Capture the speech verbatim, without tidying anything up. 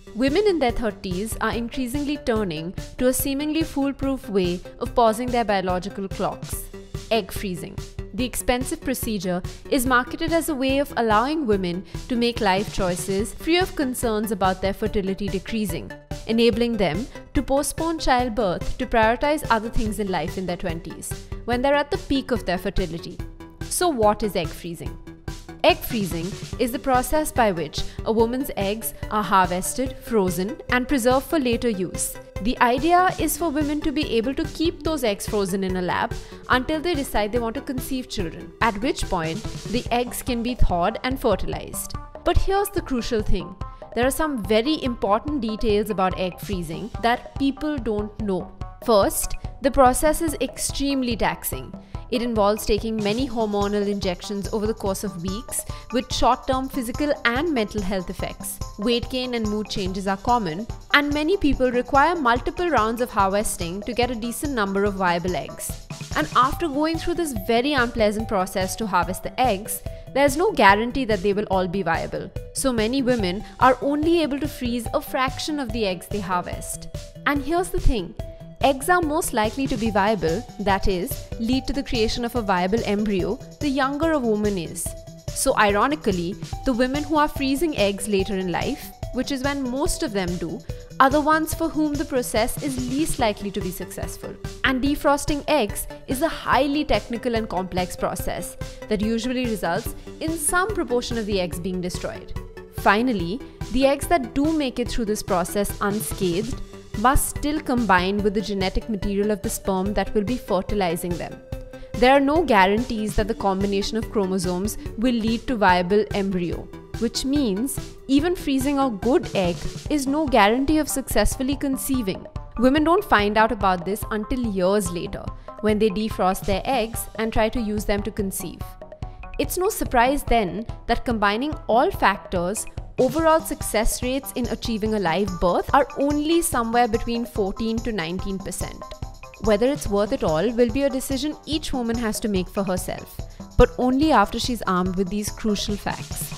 Women in their thirties are increasingly turning to a seemingly foolproof way of pausing their biological clocks: egg freezing. The expensive procedure is marketed as a way of allowing women to make life choices free of concerns about their fertility decreasing, enabling them to postpone childbirth to prioritize other things in life in their twenties, when they're at the peak of their fertility. So what is egg freezing? Egg freezing is the process by which a woman's eggs are harvested, frozen, and preserved for later use. The idea is for women to be able to keep those eggs frozen in a lab until they decide they want to conceive children, at which point the eggs can be thawed and fertilized. But here's the crucial thing. There are some very important details about egg freezing that people don't know. First, the process is extremely taxing. It involves taking many hormonal injections over the course of weeks with short-term physical and mental health effects. Weight gain and mood changes are common, and many people require multiple rounds of harvesting to get a decent number of viable eggs. And after going through this very unpleasant process to harvest the eggs, there's no guarantee that they will all be viable. So many women are only able to freeze a fraction of the eggs they harvest. And here's the thing. Eggs are most likely to be viable, that is, lead to the creation of a viable embryo, the younger a woman is. So ironically, the women who are freezing eggs later in life, which is when most of them do, are the ones for whom the process is least likely to be successful. And defrosting eggs is a highly technical and complex process that usually results in some proportion of the eggs being destroyed. Finally, the eggs that do make it through this process unscathed must still combine with the genetic material of the sperm that will be fertilizing them. There are no guarantees that the combination of chromosomes will lead to viable embryo, which means even freezing a good egg is no guarantee of successfully conceiving. Women don't find out about this until years later, when they defrost their eggs and try to use them to conceive. It's no surprise then that combining all factors, overall success rates in achieving a live birth are only somewhere between fourteen to nineteen percent. Whether it's worth it all will be a decision each woman has to make for herself, but only after she's armed with these crucial facts.